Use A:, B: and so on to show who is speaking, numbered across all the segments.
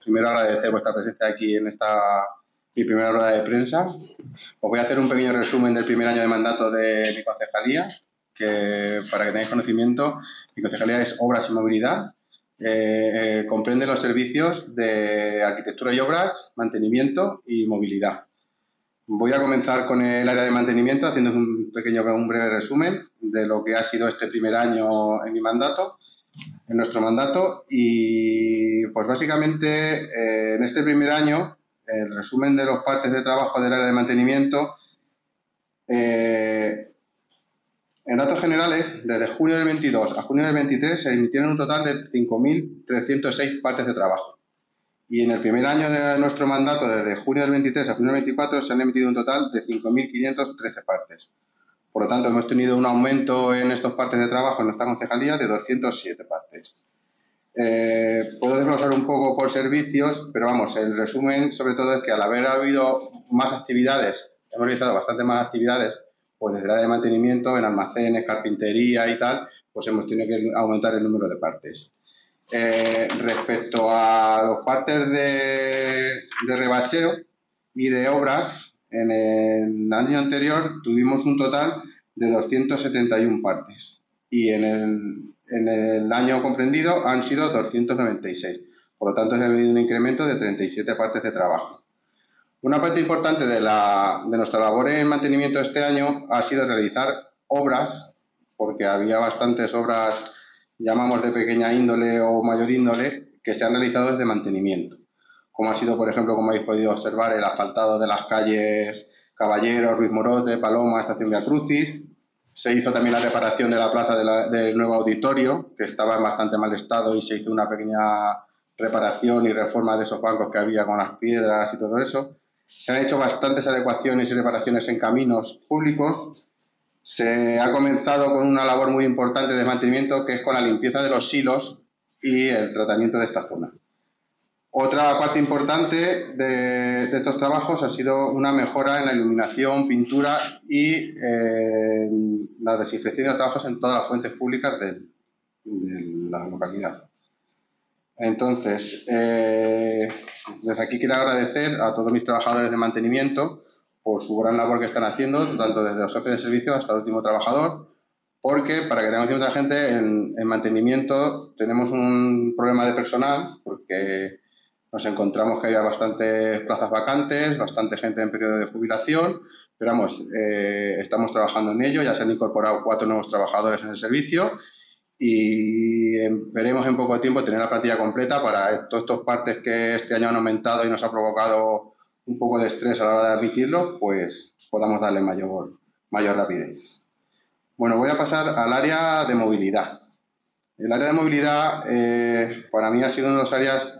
A: primero agradecer vuestra presencia aquí en mi primera rueda de prensa. Os voy a hacer un pequeño resumen del primer año de mandato de mi concejalía, que para que tengáis conocimiento, mi concejalía es Obras y Movilidad. Comprende los servicios de arquitectura y obras, mantenimiento y movilidad. Voy a comenzar con el área de mantenimiento haciendo un breve resumen de lo que ha sido este primer año en nuestro mandato, y pues básicamente en este primer año el resumen de los partes de trabajo del área de mantenimiento, en datos generales, desde junio del 22 a junio del 23 se emitieron un total de 5.306 partes de trabajo. Y en el primer año de nuestro mandato, desde junio del 23 a junio del 24, se han emitido un total de 5.513 partes. Por lo tanto, hemos tenido un aumento en estos partes de trabajo en nuestra concejalía de 207 partes. Puedo desglosar un poco por servicios, pero vamos, el resumen sobre todo es que al haber habido más actividades, hemos realizado bastante más actividades, pues desde el área de mantenimiento, en almacenes, carpintería y tal, pues hemos tenido que aumentar el número de partes. Respecto a los partes de rebacheo y de obras, en el año anterior tuvimos un total de 271 partes y en el año comprendido han sido 296. Por lo tanto, se ha habido un incremento de 37 partes de trabajo. Una parte importante de nuestra labor en mantenimiento este año ha sido realizar obras, porque había bastantes obras, llamamos de pequeña índole o mayor índole, que se han realizado desde mantenimiento, como ha sido, por ejemplo, como habéis podido observar, el asfaltado de las calles Caballero, Ruiz Morote, Paloma, Estación Via Crucis. Se hizo también la reparación de la plaza del nuevo auditorio, que estaba en bastante mal estado, y se hizo una pequeña reparación y reforma de esos bancos que había con las piedras y todo eso. Se han hecho bastantes adecuaciones y reparaciones en caminos públicos. Se ha comenzado con una labor muy importante de mantenimiento, que es con la limpieza de los silos y el tratamiento de esta zona. Otra parte importante de estos trabajos ha sido una mejora en la iluminación, pintura y la desinfección de los trabajos en todas las fuentes públicas de la localidad. Entonces, desde aquí quiero agradecer a todos mis trabajadores de mantenimiento por su gran labor que están haciendo, tanto desde los jefes de servicio hasta el último trabajador, porque, para que tengamos otra gente, en mantenimiento tenemos un problema de personal, porque nos encontramos que había bastantes plazas vacantes, bastante gente en periodo de jubilación, pero vamos, estamos trabajando en ello, ya se han incorporado 4 nuevos trabajadores en el servicio y veremos en poco tiempo tener la plantilla completa para todas estas partes que este año han aumentado y nos ha provocado un poco de estrés a la hora de admitirlo, pues podamos darle mayor rapidez. Bueno, voy a pasar al área de movilidad. El área de movilidad para mí ha sido una de las áreas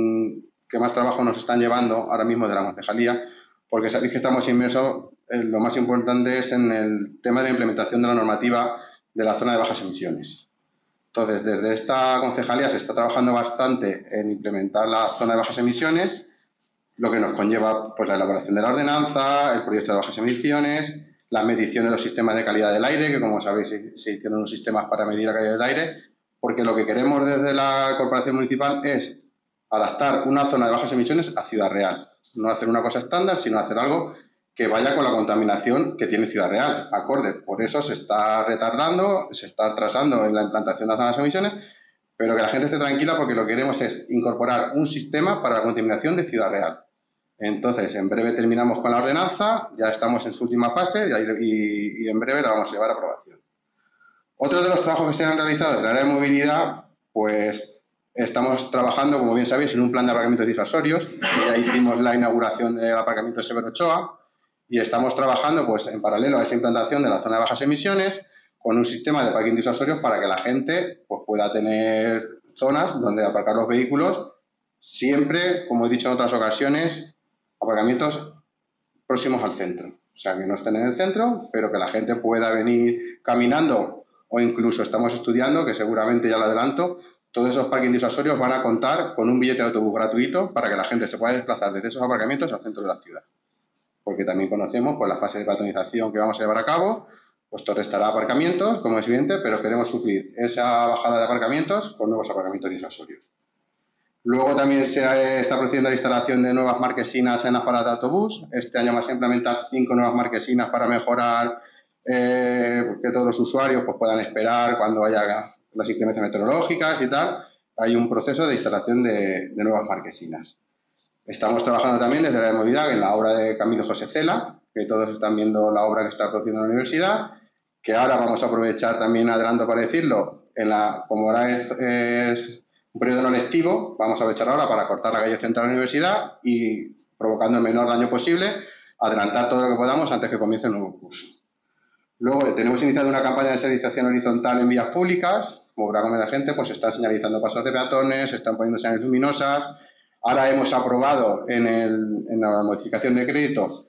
A: que más trabajo nos están llevando ahora mismo de la concejalía, porque sabéis que estamos inmersos, lo más importante es en el tema de la implementación de la normativa de la zona de bajas emisiones. Entonces, desde esta concejalía se está trabajando bastante en implementar la zona de bajas emisiones, lo que nos conlleva pues la elaboración de la ordenanza, el proyecto de bajas emisiones, la medición de los sistemas de calidad del aire, que como sabéis se hicieron unos sistemas para medir la calidad del aire, porque lo que queremos desde la corporación municipal es adaptar una zona de bajas emisiones a Ciudad Real. No hacer una cosa estándar, sino hacer algo que vaya con la contaminación que tiene Ciudad Real, acorde. Por eso se está retardando, se está atrasando en la implantación de las zonas de emisiones, pero que la gente esté tranquila, porque lo que queremos es incorporar un sistema para la contaminación de Ciudad Real. Entonces, en breve terminamos con la ordenanza, ya estamos en su última fase y en breve la vamos a llevar a aprobación. Otro de los trabajos que se han realizado desde el área de movilidad, pues estamos trabajando, como bien sabéis, en un plan de aparcamientos disuasorios. Ya hicimos la inauguración del aparcamiento de Severo Ochoa y estamos trabajando pues en paralelo a esa implantación de la zona de bajas emisiones con un sistema de parking disuasorios para que la gente pues, pueda tener zonas donde aparcar los vehículos, siempre, como he dicho en otras ocasiones, aparcamientos próximos al centro. O sea, que no estén en el centro, pero que la gente pueda venir caminando, o incluso estamos estudiando, que seguramente ya lo adelanto, todos esos parking disuasorios van a contar con un billete de autobús gratuito para que la gente se pueda desplazar desde esos aparcamientos al centro de la ciudad. Porque también conocemos pues, la fase de peatonización que vamos a llevar a cabo, pues esto restará aparcamientos, como es evidente, pero queremos suplir esa bajada de aparcamientos con nuevos aparcamientos disuasorios. Luego también se está procediendo a la instalación de nuevas marquesinas en las paradas de autobús. Este año vamos a implementar 5 nuevas marquesinas para mejorar que todos los usuarios pues, puedan esperar cuando haya las inclemencias meteorológicas y tal. Hay un proceso de instalación de nuevas marquesinas. Estamos trabajando también desde la movilidad en la obra de Camilo José Cela, que todos están viendo la obra que está produciendo en la universidad, que ahora vamos a aprovechar también, adelanto para decirlo, como ahora es un periodo no lectivo, vamos a aprovechar ahora para cortar la calle central de la universidad y, provocando el menor daño posible, adelantar todo lo que podamos antes que comience el nuevo curso. Luego tenemos iniciado una campaña de señalización horizontal en vías públicas. Como verá la gente, pues se están señalizando pasos de peatones, se están poniendo señales luminosas. Ahora hemos aprobado en la modificación de crédito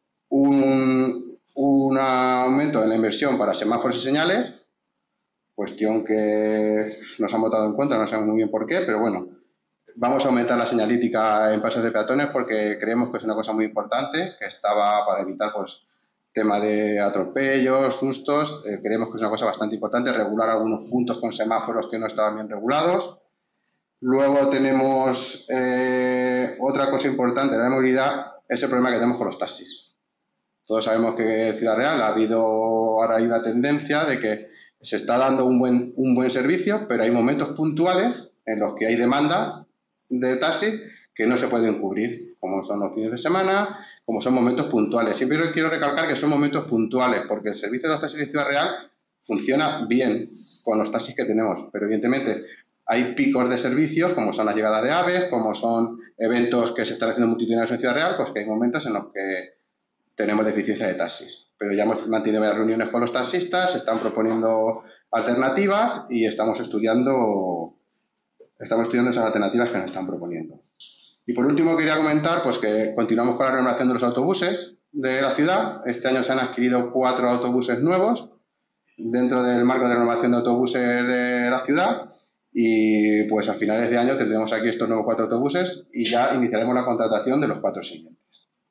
A: un aumento en la inversión para semáforos y señales, cuestión que nos han votado en contra, no sabemos muy bien por qué, pero bueno, vamos a aumentar la señalítica en pasos de peatones porque creemos que es una cosa muy importante, que estaba para evitar pues tema de atropellos, sustos, creemos que es una cosa bastante importante, regular algunos puntos con semáforos que no estaban bien regulados. Luego tenemos otra cosa importante de la movilidad, es el problema que tenemos con los taxis. Todos sabemos que en Ciudad Real ahora hay una tendencia de que se está dando un buen servicio, pero hay momentos puntuales en los que hay demanda de taxi que no se pueden cubrir, como son los fines de semana, como son momentos puntuales. Siempre quiero recalcar que son momentos puntuales, porque el servicio de los taxis de Ciudad Real funciona bien con los taxis que tenemos, pero evidentemente hay picos de servicios, como son las llegadas de aves, como son eventos que se están haciendo multitudinarios en Ciudad Real, pues que hay momentos en los que tenemos deficiencia de taxis. Pero ya hemos mantenido varias reuniones con los taxistas, se están proponiendo alternativas y estamos estudiando esas alternativas que nos están proponiendo. Y por último quería comentar pues que continuamos con la renovación de los autobuses de la ciudad. Este año se han adquirido 4 autobuses nuevos dentro del marco de renovación de autobuses de la ciudad y pues a finales de año tendremos aquí estos nuevos 4 autobuses y ya iniciaremos la contratación de los 4 siguientes.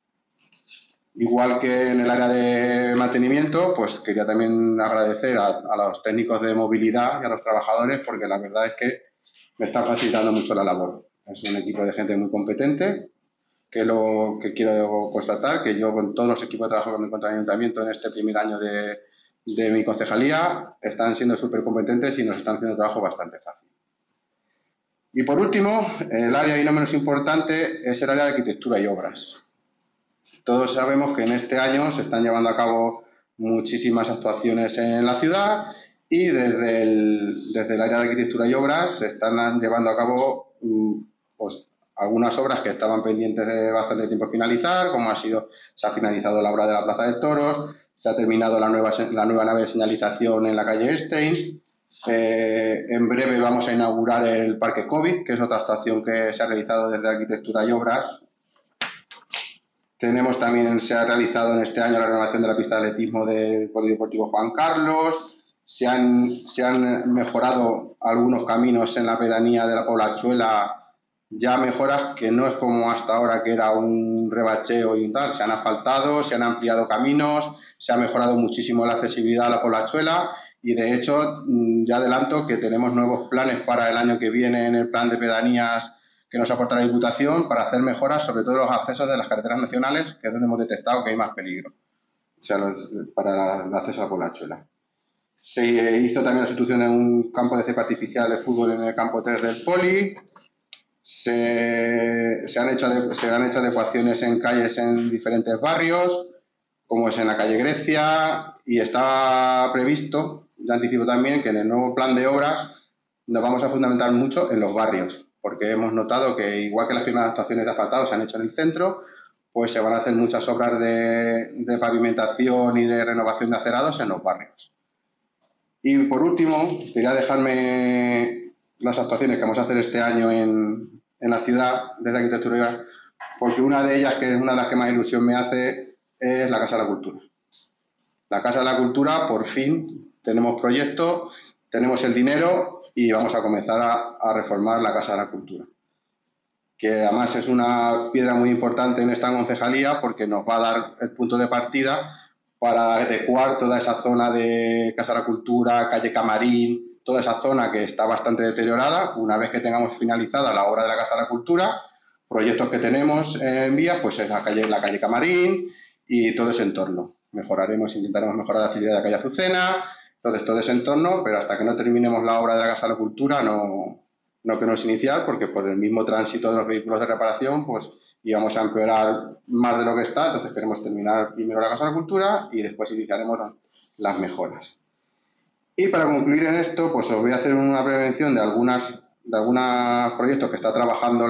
A: Igual que en el área de mantenimiento, pues quería también agradecer a los técnicos de movilidad y a los trabajadores porque la verdad es que me están facilitando mucho la labor. Es un equipo de gente muy competente, que lo que quiero constatar, que yo con todos los equipos de trabajo que me encuentro en el ayuntamiento en este primer año de mi concejalía, están siendo súper competentes y nos están haciendo trabajo bastante fácil. Y por último, el área y no menos importante es el área de arquitectura y obras. Todos sabemos que en este año se están llevando a cabo muchísimas actuaciones en la ciudad y desde el área de arquitectura y obras se están llevando a cabo pues, algunas obras que estaban pendientes de bastante tiempo finalizar, como se ha finalizado la obra de la Plaza de Toros, se ha terminado la nueva nave de señalización en la calle Einstein. En breve vamos a inaugurar el Parque COVID, que es otra actuación que se ha realizado desde Arquitectura y Obras. Se ha realizado en este año la renovación de la pista de atletismo del Polideportivo Juan Carlos. Se han mejorado algunos caminos en la pedanía de la Poblachuela, ya mejoras que no es como hasta ahora, que era un rebacheo y tal. Se han asfaltado, se han ampliado caminos, se ha mejorado muchísimo la accesibilidad a la Poblachuela y de hecho ya adelanto que tenemos nuevos planes para el año que viene en el plan de pedanías que nos aporta la Diputación para hacer mejoras sobre todo los accesos de las carreteras nacionales, que es donde hemos detectado que hay más peligro, o sea, para el acceso a la Poblachuela. Se hizo también la sustitución de un campo de césped artificial de fútbol en el campo 3 del Poli. Se han hecho adecuaciones en calles en diferentes barrios, como es en la calle Grecia, y está previsto, ya anticipo también, que en el nuevo plan de obras nos vamos a fundamentar mucho en los barrios, porque hemos notado que igual que las primeras actuaciones de asfaltado se han hecho en el centro, pues se van a hacer muchas obras de pavimentación y de renovación de acerados en los barrios. Y por último, quería dejarme las actuaciones que vamos a hacer este año en la ciudad desde Arquitectura, porque una de ellas, que es una de las que más ilusión me hace, es la Casa de la Cultura. La Casa de la Cultura, por fin, tenemos proyecto, tenemos el dinero y vamos a comenzar a reformar la Casa de la Cultura, que además es una piedra muy importante en esta concejalía porque nos va a dar el punto de partida para adecuar toda esa zona de Casa de la Cultura, calle Camarín, toda esa zona que está bastante deteriorada. Una vez que tengamos finalizada la obra de la Casa de la Cultura, proyectos que tenemos en vías, pues es la calle Camarín y todo ese entorno. Intentaremos mejorar la actividad de la calle Azucena, entonces todo ese entorno, pero hasta que no terminemos la obra de la Casa de la Cultura no queremos iniciar, porque por el mismo tránsito de los vehículos de reparación, pues íbamos a empeorar más de lo que está. Entonces queremos terminar primero la Casa de la Cultura y después iniciaremos las mejoras. Y para concluir en esto, pues os voy a hacer una prevención de algunos proyectos que está trabajando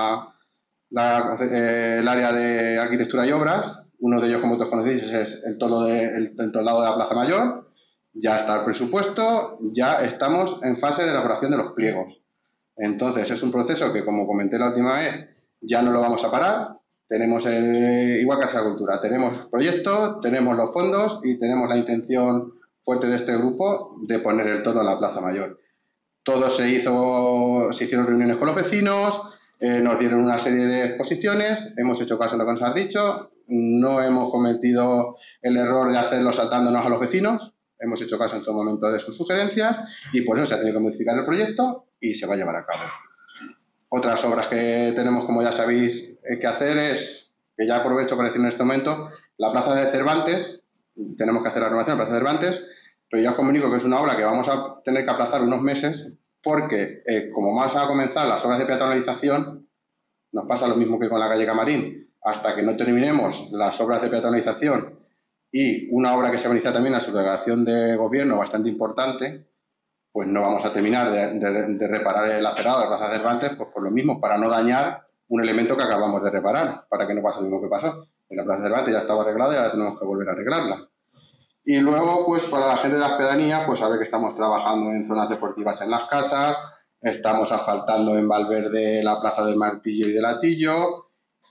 A: el área de arquitectura y obras. Uno de ellos, como todos conocéis, es el toldado de la Plaza Mayor. Ya está el presupuesto, ya estamos en fase de elaboración de los pliegos. Entonces, es un proceso que, como comenté la última vez, ya no lo vamos a parar. Tenemos, igual que la Cultura, tenemos proyectos, tenemos los fondos y tenemos la intención fuerte de este grupo de poner el todo en la Plaza Mayor. Todo se hicieron reuniones con los vecinos, nos dieron una serie de exposiciones, hemos hecho caso a lo que nos has dicho, no hemos cometido el error de hacerlo saltándonos a los vecinos, hemos hecho caso en todo momento de sus sugerencias y por eso se ha tenido que modificar el proyecto y se va a llevar a cabo. Otras obras que tenemos, como ya sabéis, que hacer es, que ya aprovecho para decir en este momento, la Plaza de Cervantes. Tenemos que hacer la renovación de la Plaza de Cervantes, pero ya os comunico que es una obra que vamos a tener que aplazar unos meses porque, como más van a comenzar las obras de peatonalización, nos pasa lo mismo que con la calle Camarín. Hasta que no terminemos las obras de peatonalización y una obra que se va a iniciar también a su delegación de gobierno bastante importante, pues no vamos a terminar de reparar el acerado de la Plaza de Cervantes, pues por lo mismo, para no dañar un elemento que acabamos de reparar, para que no pase lo mismo que pasó. En la Plaza de Cervantes ya estaba arreglada y ahora tenemos que volver a arreglarla. Y luego, pues para la gente de las pedanías, pues sabe que estamos trabajando en zonas deportivas en las casas, estamos asfaltando en Valverde la Plaza del Martillo y del Atillo,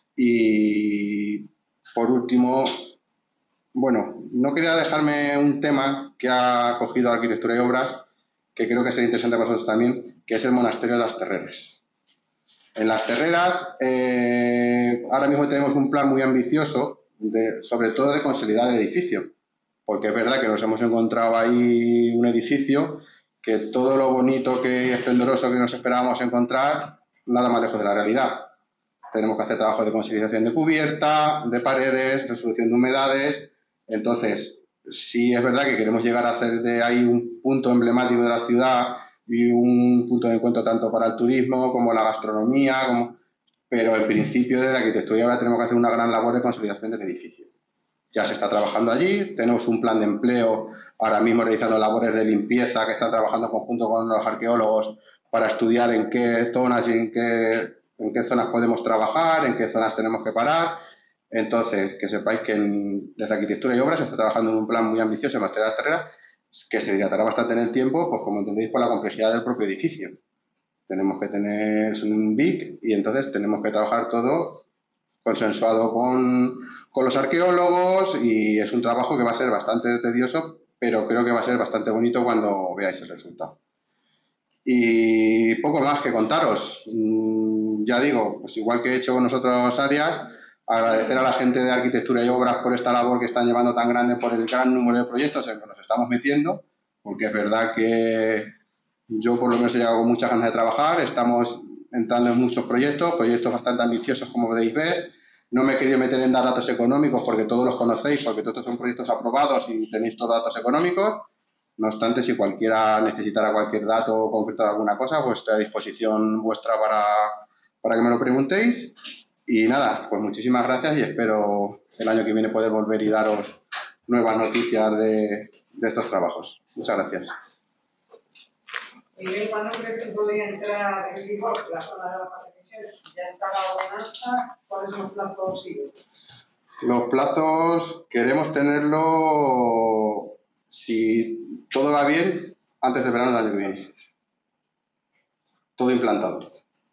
A: y por último, bueno, no quería dejarme un tema que ha cogido Arquitectura y Obras, que creo que sería interesante para vosotros también, que es el monasterio de las Terreras. En las Terreras, ahora mismo tenemos un plan muy ambicioso, sobre todo de consolidar el edificio, porque es verdad que nos hemos encontrado ahí un edificio que todo lo bonito y esplendoroso que nos esperábamos encontrar, nada más lejos de la realidad. Tenemos que hacer trabajo de consolidación de cubierta, de paredes, resolución de humedades. Entonces, sí es verdad que queremos llegar a hacer de ahí un punto emblemático de la ciudad y un punto de encuentro tanto para el turismo como la gastronomía, pero en principio desde Arquitectura y ahora tenemos que hacer una gran labor de consolidación del edificio. Ya se está trabajando allí, tenemos un plan de empleo ahora mismo realizando labores de limpieza que están trabajando en conjunto con los arqueólogos para estudiar en qué zonas y en qué zonas podemos trabajar, en qué zonas tenemos que parar. Entonces, que sepáis que desde Arquitectura y Obras se está trabajando en un plan muy ambicioso en Monasterio de las Terreras, que se dilatará bastante en el tiempo, pues como entendéis, por la complejidad del propio edificio. Tenemos que tener un BIC y entonces tenemos que trabajar todo consensuado con los arqueólogos, y es un trabajo que va a ser bastante tedioso, pero creo que va a ser bastante bonito cuando veáis el resultado. Y poco más que contaros. Ya digo, pues igual que he hecho con nosotras áreas, agradecer a la gente de Arquitectura y Obras por esta labor que están llevando tan grande, por el gran número de proyectos en que nos estamos metiendo, porque es verdad que yo por lo menos he llegado con muchas ganas de trabajar, estamos entrando en muchos proyectos bastante ambiciosos, como podéis ver. No me he querido meter en dar datos económicos porque todos los conocéis, porque todos son proyectos aprobados y tenéis todos datos económicos. No obstante, si cualquiera necesitara cualquier dato concreto de alguna cosa, pues estoy a disposición vuestra para que me lo preguntéis. Y nada, pues muchísimas gracias y espero el año que viene poder volver y daros nuevas noticias de estos trabajos. Muchas gracias.
B: ¿Cuándo crees que podría entrar en vigor la zona de bajas emisiones? Si ya está la ordenanza, ¿cuáles son los plazos siguen?
A: Los plazos queremos tenerlo, si todo va bien, antes del verano del año que viene. Todo implantado.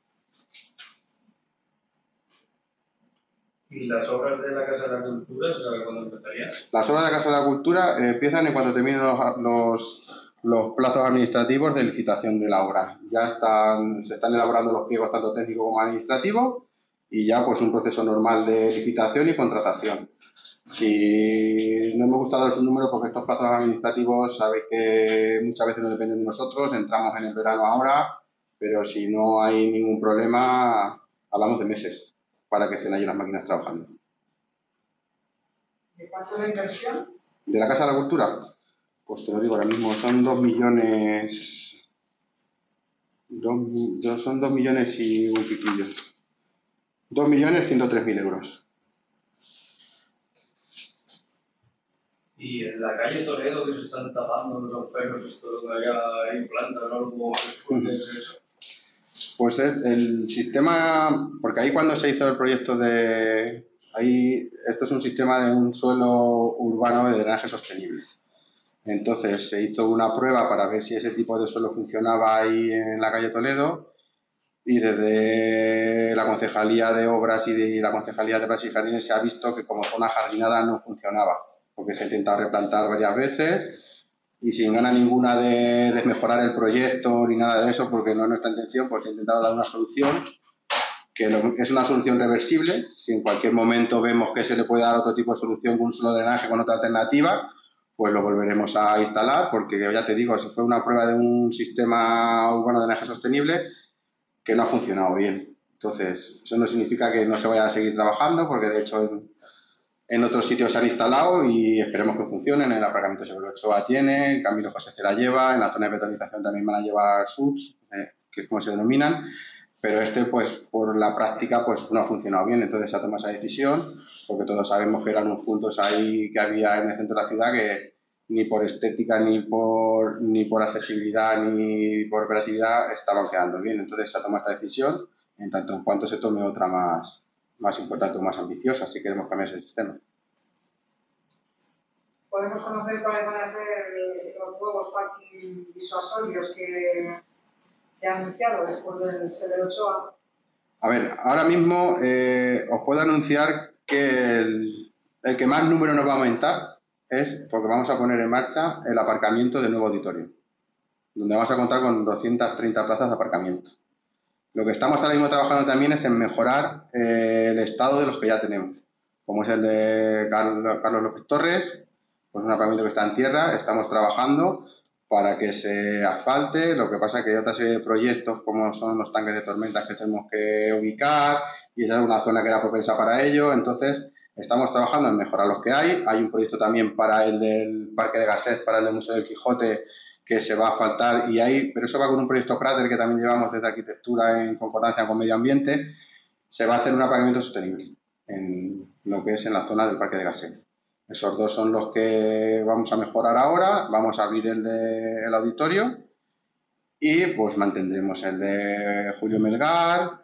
C: ¿Y las obras de la Casa de la Cultura, se sabe cuándo empezarían?
A: Las obras de la Casa de la Cultura empiezan en cuanto terminen los plazos administrativos de licitación de la obra. Ya se están elaborando los pliegos tanto técnicos como administrativos y ya pues un proceso normal de licitación y contratación. Si no me gusta dar su número porque estos plazos administrativos sabéis que muchas veces no dependen de nosotros, entramos en el verano ahora, pero si no hay ningún problema, hablamos de meses para que estén allí las máquinas trabajando.
B: ¿De cuánto es la inversión?
A: ¿De la Casa de la Cultura? Pues te lo digo ahora mismo, son 2 millones... son 2 millones y un piquillo. 2.103.000 euros.
C: Y en la calle Toledo que se están tapando los agujeros, esto lo que hay plantas, ¿no? ¿Cómo es eso?
A: Pues es el sistema, porque ahí cuando se hizo el proyecto esto es un sistema de un suelo urbano de drenaje sostenible. Entonces se hizo una prueba para ver si ese tipo de suelo funcionaba ahí en la calle Toledo y desde la Concejalía de Obras y de la Concejalía de Parques y Jardines se ha visto que como zona jardinada no funcionaba, porque se ha intentado replantar varias veces y sin ganas ninguna de desmejorar el proyecto ni nada de eso, porque no es nuestra intención, pues he intentado dar una solución que es una solución reversible. Si en cualquier momento vemos que se le puede dar otro tipo de solución con un solo drenaje con otra alternativa, pues lo volveremos a instalar, porque ya te digo, eso fue una prueba de un sistema urbano de drenaje sostenible que no ha funcionado bien. Entonces, eso no significa que no se vaya a seguir trabajando, porque de hecho en otros sitios se han instalado y esperemos que funcionen. En el aparcamiento Severo Ochoa tiene, en Camilo José Cela lleva, en la zona de betonización también van a llevar SUBs, que es como se denominan, pero pues por la práctica pues no ha funcionado bien. Entonces se ha tomado esa decisión, porque todos sabemos que eran unos puntos ahí que había en el centro de la ciudad que ni por estética, ni por accesibilidad, ni por operatividad estaban quedando bien. Entonces se ha tomado esta decisión en tanto en cuanto se tome otra más importante o más ambiciosa si queremos cambiar ese sistema.
B: ¿Podemos conocer cuáles van a ser los nuevos parking disuasorios que ha anunciado después del Severo Ochoa?
A: A ver, ahora mismo os puedo anunciar que el que más número nos va a aumentar es porque vamos a poner en marcha el aparcamiento del nuevo auditorio, donde vamos a contar con 230 plazas de aparcamiento. Lo que estamos ahora mismo trabajando también es en mejorar el estado de los que ya tenemos, como es el de Carlos López Torres, pues un aparcamiento que está en tierra. Estamos trabajando para que se asfalte. Lo que pasa es que hay otra serie de proyectos como son los tanques de tormentas que tenemos que ubicar y esa es una zona que era propensa para ello. Entonces estamos trabajando en mejorar los que hay. Hay un proyecto también para el del Parque de Gasset, para el del Museo del Quijote, que se va a asfaltar pero eso va con un proyecto Prater que también llevamos desde arquitectura en concordancia con medio ambiente. Se va a hacer un aparcamiento sostenible en lo que es en la zona del Parque de Gasset. Esos dos son los que vamos a mejorar ahora. Vamos a abrir el auditorio y pues mantendremos el de Julio Melgar,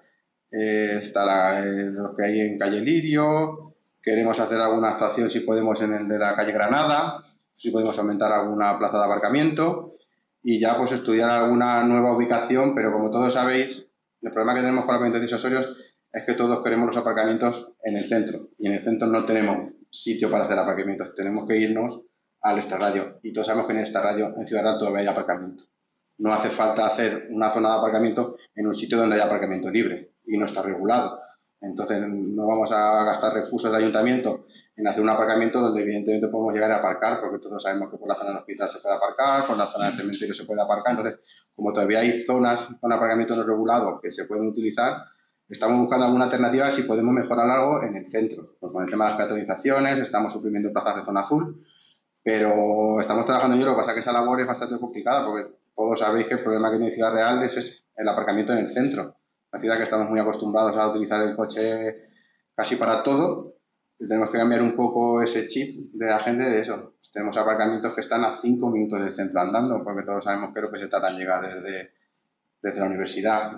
A: está lo que hay en calle Lirio. Queremos hacer alguna actuación si podemos en el de la calle Granada, si podemos aumentar alguna plaza de aparcamiento y ya pues estudiar alguna nueva ubicación, pero como todos sabéis, el problema que tenemos con los aparcamientos disuasorios es que todos queremos los aparcamientos en el centro y en el centro no tenemos sitio para hacer aparcamientos, tenemos que irnos al extrarradio y todos sabemos que en el extrarradio en Ciudad Real todavía hay aparcamiento. No hace falta hacer una zona de aparcamiento en un sitio donde haya aparcamiento libre y no está regulado. Entonces no vamos a gastar recursos del ayuntamiento en hacer un aparcamiento donde evidentemente podemos llegar a aparcar, porque todos sabemos que por la zona del hospital se puede aparcar, por la zona del cementerio se puede aparcar. Entonces, como todavía hay zonas con aparcamiento no regulado que se pueden utilizar, estamos buscando alguna alternativa si podemos mejorar algo en el centro. Pues con el tema de las peatonalizaciones, estamos suprimiendo plazas de zona azul, pero estamos trabajando en ello. Lo que pasa es que esa labor es bastante complicada porque todos sabéis que el problema que tiene Ciudad Real es el aparcamiento en el centro. La ciudad que estamos muy acostumbrados a utilizar el coche casi para todo, y tenemos que cambiar un poco ese chip de la gente de eso. Pues tenemos aparcamientos que están a 5 minutos del centro andando, porque todos sabemos que es lo que se trata de llegar desde la universidad,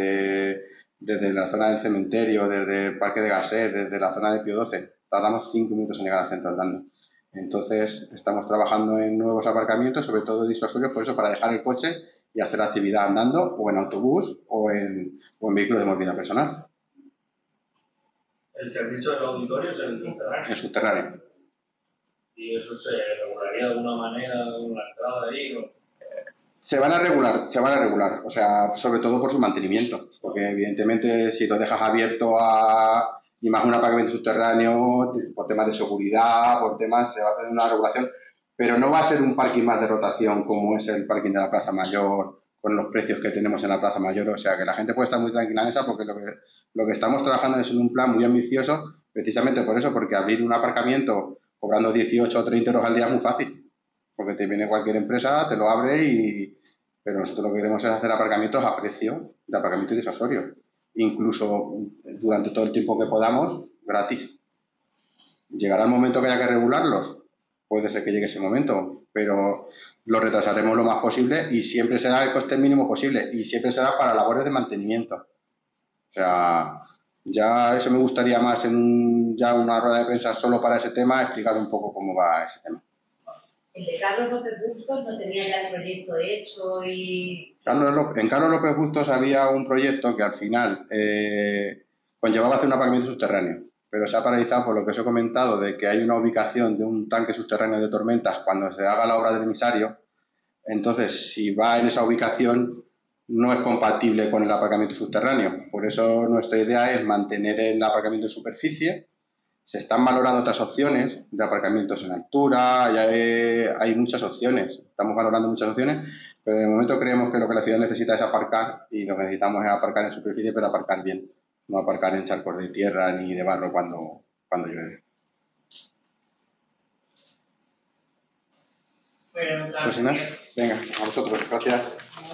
A: desde la zona del cementerio, desde el Parque de Gasset, desde la zona de Pío XII. Tardamos 5 minutos en llegar al centro andando. Entonces, estamos trabajando en nuevos aparcamientos, sobre todo disuasorios, por eso, para dejar el coche y hacer actividad andando, o en autobús, o en vehículo de movilidad personal.
C: El que has dicho del auditorio es el subterráneo.
A: El subterráneo.
C: ¿Y eso se regularía de alguna manera, una entrada ahí? ¿No?
A: Se van a regular, o sea, sobre todo por su mantenimiento, porque evidentemente si lo dejas abierto y más un aparcamiento subterráneo por temas de seguridad, por temas, se va a hacer una regulación, pero no va a ser un parking más de rotación como es el parking de la Plaza Mayor, con los precios que tenemos en la Plaza Mayor, o sea que la gente puede estar muy tranquila en esa porque lo que estamos trabajando es en un plan muy ambicioso, precisamente por eso, porque abrir un aparcamiento cobrando 18 o 30 euros al día es muy fácil, porque te viene cualquier empresa, te lo abre pero nosotros lo que queremos es hacer aparcamientos a precio de aparcamiento disuasorio, incluso durante todo el tiempo que podamos, gratis. ¿Llegará el momento que haya que regularlos? Puede ser que llegue ese momento, pero lo retrasaremos lo más posible y siempre será el coste mínimo posible y siempre será para labores de mantenimiento. O sea, ya eso me gustaría más en ya una rueda de prensa solo para ese tema, explicar un poco cómo va ese tema.
D: El de Carlos López Bustos no tenía ya el proyecto hecho y...
A: En Carlos López Bustos había un proyecto que al final conllevaba hacer un aparcamiento subterráneo, pero se ha paralizado por lo que os he comentado de que hay una ubicación de un tanque subterráneo de tormentas cuando se haga la obra del emisario. Entonces, si va en esa ubicación, no es compatible con el aparcamiento subterráneo. Por eso nuestra idea es mantener el aparcamiento en superficie. Se están valorando otras opciones de aparcamientos en altura, ya hay muchas opciones, estamos valorando muchas opciones, pero de momento creemos que lo que la ciudad necesita es aparcar y lo que necesitamos es aparcar en superficie, pero aparcar bien, no aparcar en charcos de tierra ni de barro cuando llueve.
D: Bueno,
A: Pues nada, venga, a vosotros, gracias.